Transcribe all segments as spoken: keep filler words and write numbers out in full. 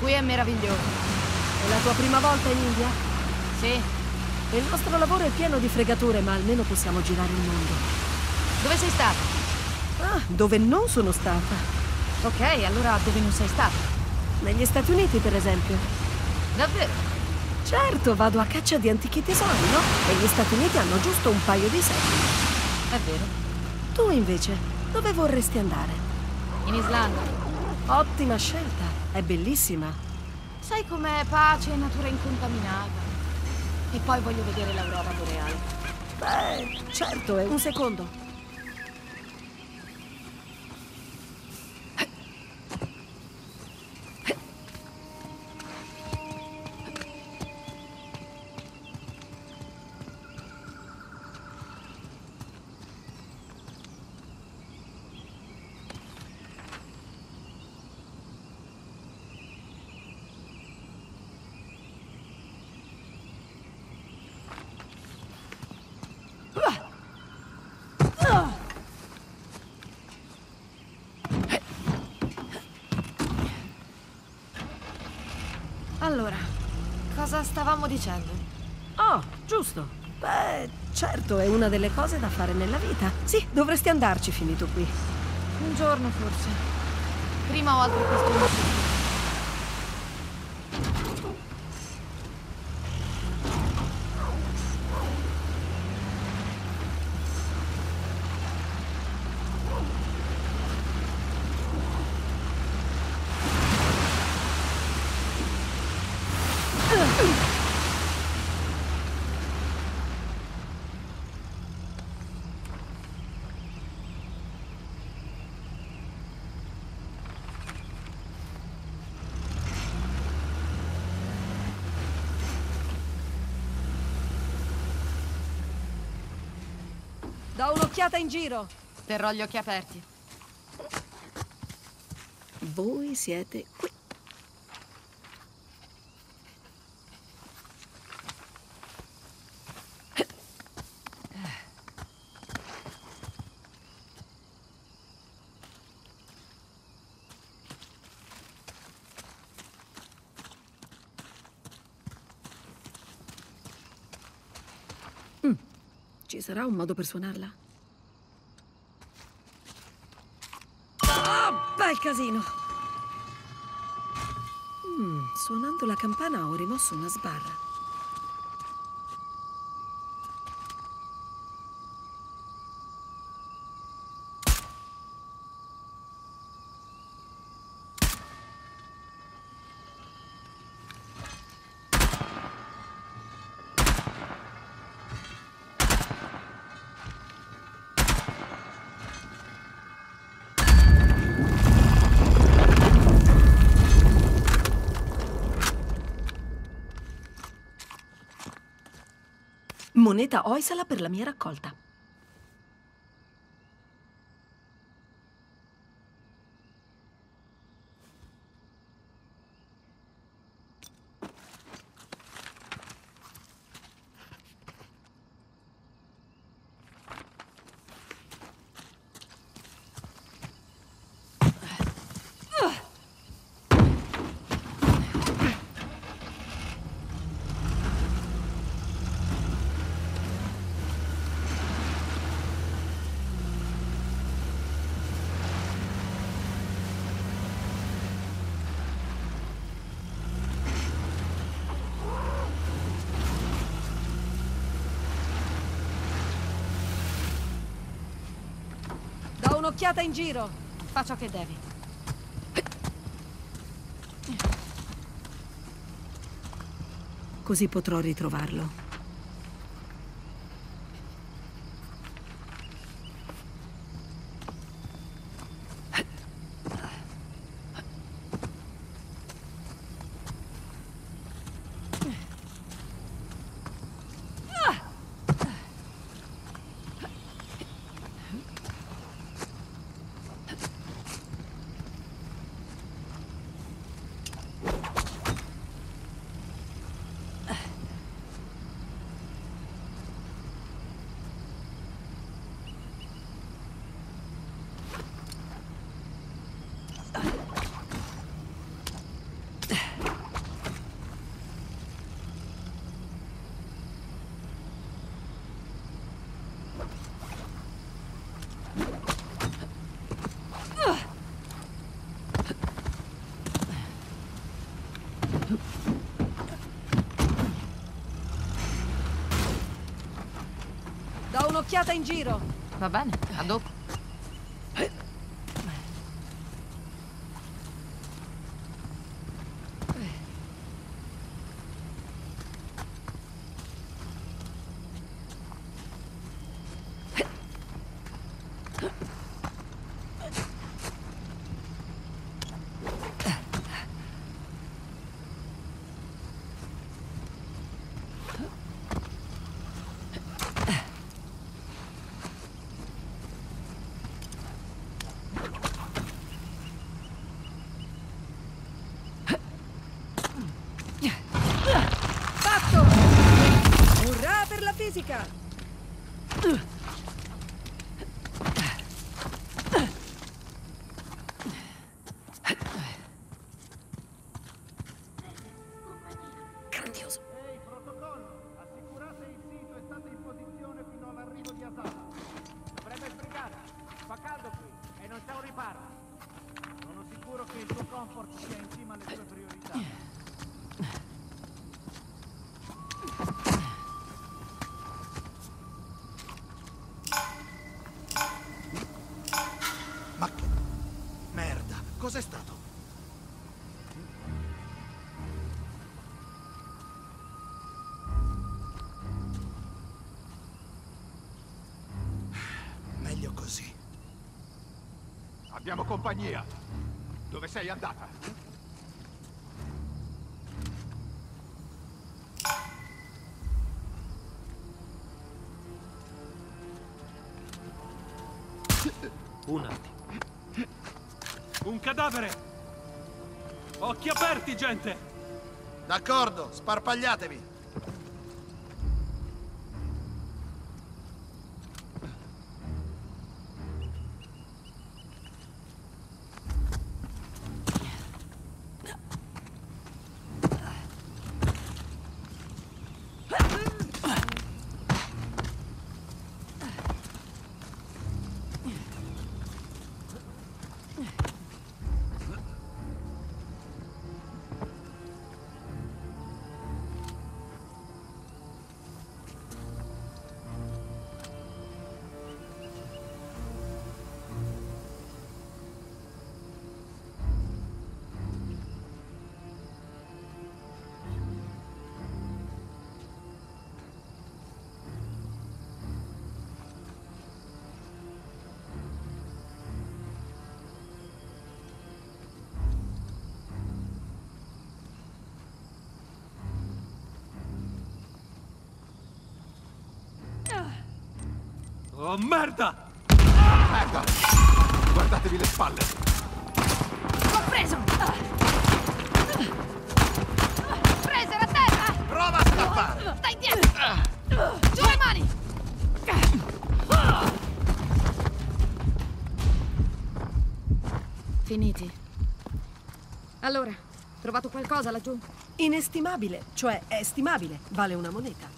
Qui è meraviglioso. È la tua prima volta in India? Sì. Il nostro lavoro è pieno di fregature, ma almeno possiamo girare il mondo. Dove sei stata? Ah, dove non sono stata. Ok, allora dove non sei stata? Negli Stati Uniti, per esempio. Davvero? Certo, vado a caccia di antichi tesori, no? E gli Stati Uniti hanno giusto un paio di secoli. È vero. Tu, invece, dove vorresti andare? In Islanda. Ottima scelta. È bellissima. Sai com'è pace e natura incontaminata. E poi voglio vedere l'aurora boreale. Beh, certo, è un secondo. Allora, cosa stavamo dicendo? Oh, giusto. Beh, certo, è una delle cose da fare nella vita. Sì, dovresti andarci finito qui. Un giorno forse. Prima ho altre questioni da fare. Do un'occhiata in giro. Terrò gli occhi aperti. Voi siete qui. Mm. Ci sarà un modo per suonarla? Oh, bel casino! Mm, suonando la campana ho rimosso una sbarra. Moneta Oisala per la mia raccolta. Do un'occhiata in giro. Fa ciò che devi. Così potrò ritrovarlo. un'occhiata in giro. Va bene, a dopo. Fatto! Urrà per la fisica! Grandioso! Ehi, protocollo! Assicurate il sito e state in posizione fino all'arrivo di Asala. Dovrebbe sbrigare. Fa caldo qui e non c'è un riparo. Sono sicuro che il tuo comfort sia in cima alle tue priorità. Ma che... merda, cos'è stato? Meglio così. Abbiamo compagnia. Dove sei andata? Un attimo. Un cadavere! Occhi aperti, gente! D'accordo, sparpagliatevi. Oh, merda! Merda! Guardatevi le spalle! L'ho preso! Fraser, a terra! Prova a scappare! Stai dietro! Giù le mani! Finiti. Allora, trovato qualcosa laggiù? Inestimabile, cioè è stimabile, vale una moneta.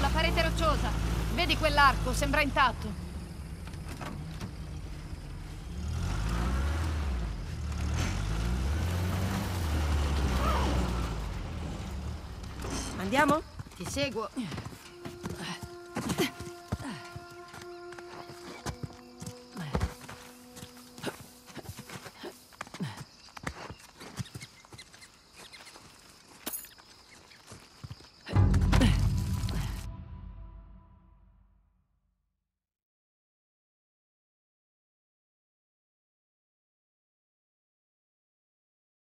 sulla parete rocciosa. Vedi quell'arco? Sembra intatto. Andiamo? Ti seguo.